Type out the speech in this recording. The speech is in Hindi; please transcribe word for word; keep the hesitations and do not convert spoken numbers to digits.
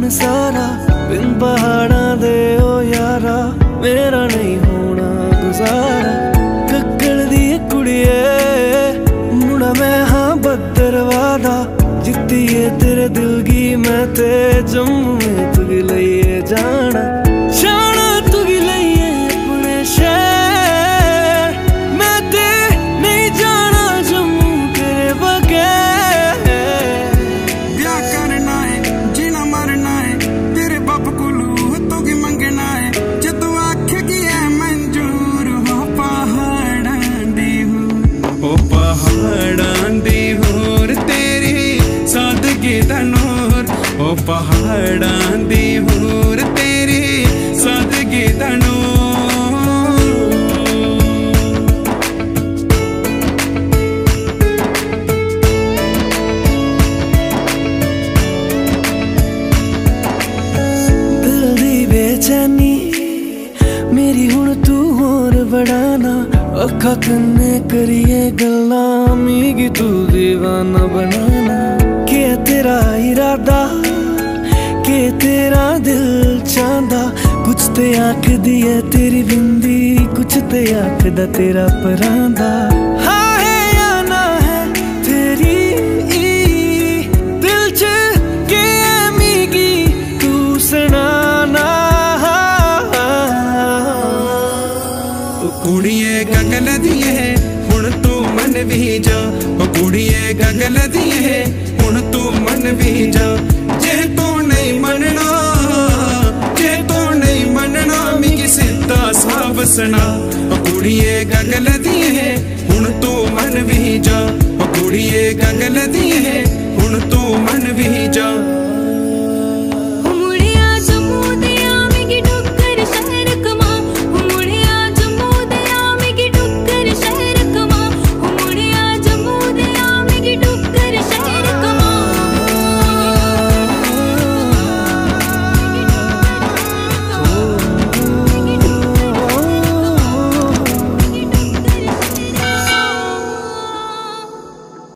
सारा बिन पहाड़ा दे ओ यारा मेरा नहीं होना गुजारा। कक्कड़ दी कुड़िए मुड़ा मैं हाँ बदरवादा जित्तिए तेरे दिल की मैं ते जम्मू में तुगी लइए जाना जाना तुगी लइए अपने शहर मैं ते नहीं जाना जम्मू तेरे बगैर। ब्याह करना है जीना मरना है तेरे बाप कोलू तुगी मंगना है जदू आखे की है मंजूर हो पहाड़ां दी हो पहाड़ां दी होर तेरी सादगी दा नूर ओ पहाड़ां दी होर तेरी सादगी दा नूर। दिल दी बेचैनी मेरी हुण तू होर बढ़ाना अखा कन्ने करिए गल्लां मिगी तू दीवाना बनाना। के तेरा इरादा के तेरा दिल चांदा कुछ ते आख दिए तेरी बिंदी कुछ ते आखदा तेरा परांदा। हाँ है या ना है तेरी दिल च के मिगी तू सुनाना। कुड़िए गगल दिए हुण तू मन भी जा कुड़िए गगल दिए हुण तू मन भी जा जे तू नहीं मनना जे तू नहीं मनना मिगी सीधा साफ सुना। कुड़िए गगल दिए हुण तू मन भी जा कुड़िए गगल दिए हुण तू मन भी जा।